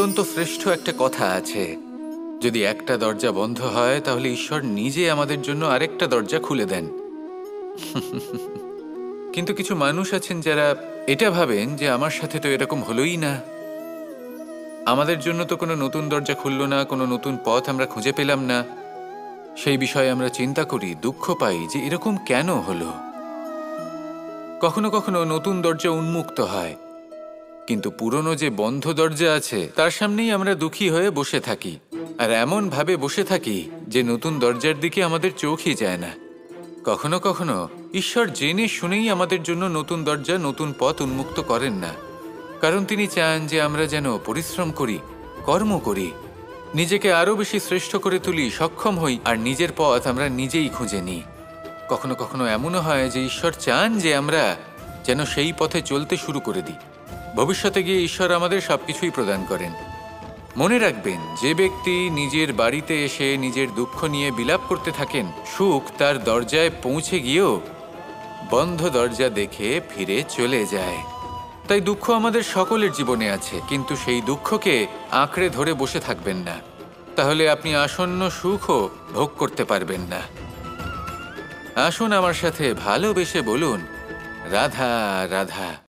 অত্যন্ত শ্রেষ্ঠ একটা কথা আছে, যদি একটা দরজা বন্ধ হয় তাহলে ঈশ্বর নিজে আমাদের জন্য আরেকটা দরজা খুলে দেন। কিন্তু কিছু মানুষ আছেন যারা এটা ভাবেন যে আমার সাথে তো এরকম হলোই না, আমাদের জন্য তো কোনো নতুন দরজা খুললো না, কোনো নতুন পথ আমরা খুঁজে পেলাম না। সেই বিষয়ে আমরা চিন্তা করি, দুঃখ পাই যে এরকম কেন হলো। কখনো কখনো নতুন দরজা উন্মুক্ত হয়, কিন্তু পুরনো যে বন্ধ দরজা আছে তার সামনেই আমরা দুঃখী হয়ে বসে থাকি, আর এমন ভাবে বসে থাকি যে নতুন দরজার দিকে আমাদের চোখই যায় না। কখনো কখনো ঈশ্বর জেনে শুনেই আমাদের জন্য নতুন দরজা, নতুন পথ উন্মুক্ত করেন না, কারণ তিনি চান যে আমরা যেন পরিশ্রম করি, কর্ম করি, নিজেকে আরো বেশি শ্রেষ্ঠ করে তুলি, সক্ষম হই, আর নিজের পথ আমরা নিজেই খুঁজে নিই। কখনো কখনো এমনও হয় যে ঈশ্বর চান যে আমরা যেন সেই পথে চলতে শুরু করে দিই। ভবিষ্যতে গিয়ে ঈশ্বর আমাদের সবকিছুই প্রদান করেন। মনে রাখবেন, যে ব্যক্তি নিজের বাড়িতে এসে নিজের দুঃখ নিয়ে বিলাপ করতে থাকেন, সুখ তার দরজায় পৌঁছে গিয়েও বন্ধ দরজা দেখে ফিরে চলে যায়। তাই দুঃখ আমাদের সকলের জীবনে আছে, কিন্তু সেই দুঃখকে আঁকড়ে ধরে বসে থাকবেন না, তাহলে আপনি আসন্ন সুখও ভোগ করতে পারবেন না। আসুন আমার সাথে ভালোবেসে বলুন, রাধা রাধা।